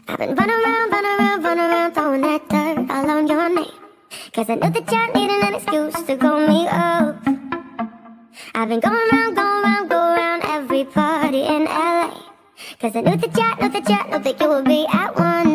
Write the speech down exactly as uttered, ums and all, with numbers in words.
I've been running around, running around, running around, throwing that dirt all on your name. Cause I knew that you needed an excuse to call me up. I've been going around, going around, go around every party in L A. Cause I knew that you, knew that you, knew that you would be at one.